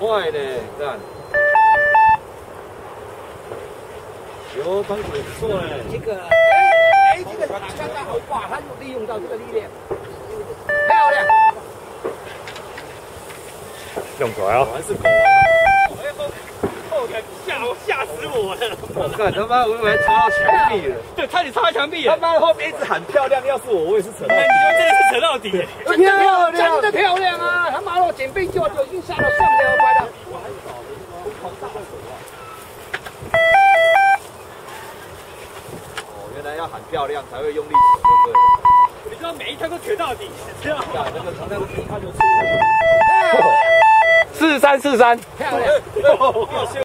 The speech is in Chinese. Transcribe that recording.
快呢，看。有帮手不错哎。 这个，这个刚刚好，哇，他就利用到这个力量，漂亮。 用出来哦。 还是狗王。 吓死我了！ 我看他妈，我以为插到墙壁了。 对，差点插到墙壁了。 他妈后面一直喊漂亮，要是我也是扯到。 那你就真的是扯到底。 漂亮，真的漂亮啊！他妈的，捡被救就已经下到上面了，拍的。 哦，原来要喊漂亮才会用力扯，对不对？ 你知道每一趟都扯到底，知道吗？ 那个一看就出来了。 4343。 漂亮。